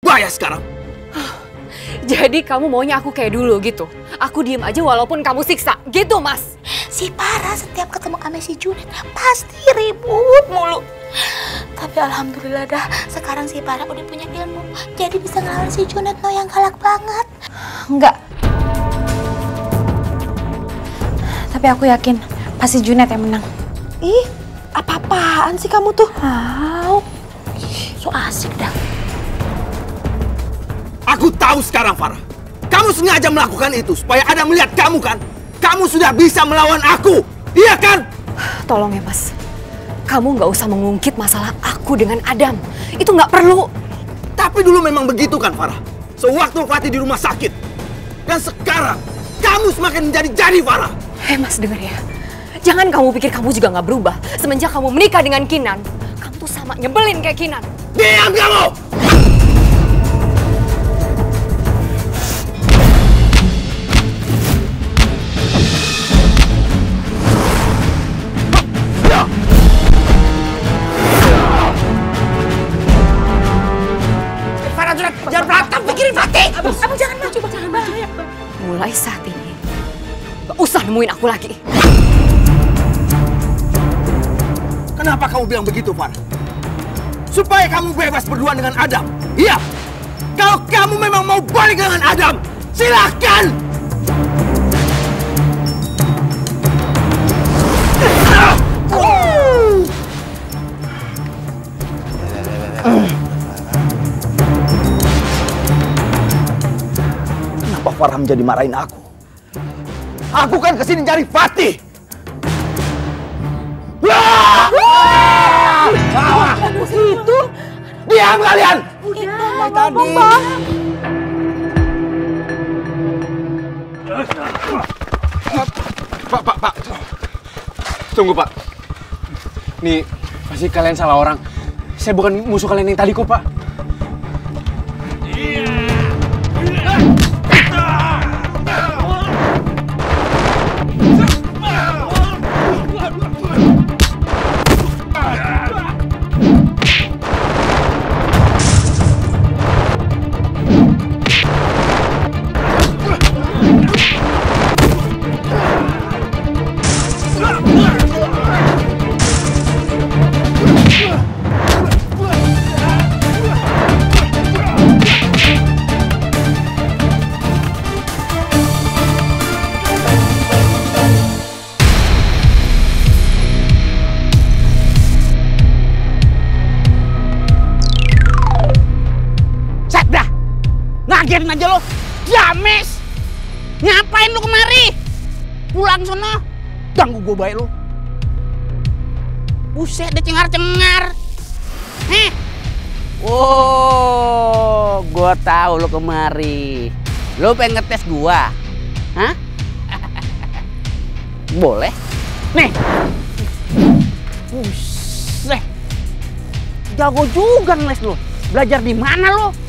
Bayar sekarang. Jadi kamu maunya aku kayak dulu gitu? Aku diem aja walaupun kamu siksa, gitu Mas? Si Farah setiap ketemu sama si Junet pasti ribut mulu. Tapi alhamdulillah dah, sekarang si Farah udah punya ilmu. Jadi bisa ngelawan si Junet yang galak banget. Enggak. Tapi aku yakin pasti Junet yang menang. Ih, apa-apaan sih kamu tuh? So asik dah. Aku tahu sekarang, Farah. Kamu sengaja melakukan itu supaya Adam melihat kamu kan? Kamu sudah bisa melawan aku, iya kan? Tolong ya Mas, kamu nggak usah mengungkit masalah aku dengan Adam. Itu nggak perlu. Tapi dulu memang begitu kan, Farah? Sewaktu Fatih di rumah sakit. Dan sekarang, kamu semakin menjadi-jadi, Farah. Mas, dengar ya. Jangan kamu pikir kamu juga nggak berubah. Semenjak kamu menikah dengan Kinan, kamu tuh sama nyebelin kayak Kinan. Diam kamu! Jangan berantem, pikirin Fatih. Abang jangan maju, jangan maju. Mulai saat ini, gak usah nemuin aku lagi. Kenapa kamu bilang begitu, Farah? Supaya kamu bebas berdua dengan Adam. Iya. Kalau kamu memang mau balik dengan Adam, silahkan. Kenapa Farah menjadi marahin aku? Aku kan kesini cari Fatih. Itu Diam kalian! udah tadi. Pak. Tunggu, Pak. Nih, pasti kalian salah orang. Saya bukan musuh kalian yang tadi kok, Pak. Ngagetin aja lo, james. Ngapain lu kemari? Pulang sono, ganggu gue baik lo. Buset, dia cengar-cengar. Oh, gue tahu lo kemari. Lo pengen ngetes gua, hah? Boleh. Nih. Buset. Jago juga ngeles lo. Belajar di mana lo?